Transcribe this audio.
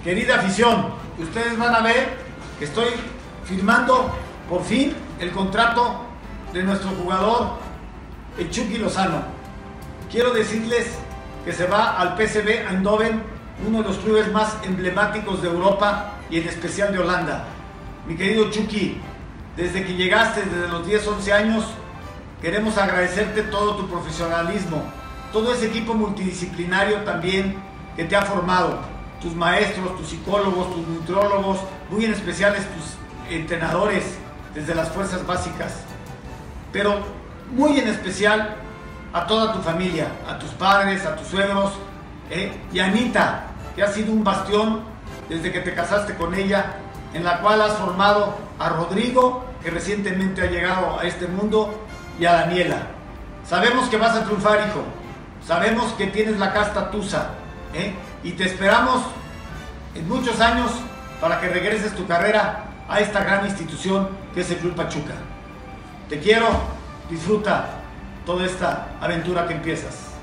Querida afición, ustedes van a ver que estoy firmando por fin el contrato de nuestro jugador, el Chucky Lozano. Quiero decirles que se va al PSV Eindhoven, uno de los clubes más emblemáticos de Europa y en especial de Holanda. Mi querido Chucky, desde que llegaste, desde los 10-11 años, queremos agradecerte todo tu profesionalismo, todo ese equipo multidisciplinario también que te ha formado, tus maestros, tus psicólogos, tus nutriólogos, muy en especiales tus entrenadores desde las fuerzas básicas, pero muy en especial a toda tu familia, a tus padres, a tus suegros, y a Anita, que ha sido un bastión desde que te casaste con ella, en la cual has formado a Rodrigo, que recientemente ha llegado a este mundo, y a Daniela. Sabemos que vas a triunfar, hijo. Sabemos que tienes la casta tusa, y te esperamos en muchos años para que regreses tu carrera a esta gran institución que es el Club Pachuca. Te quiero, disfruta toda esta aventura que empiezas.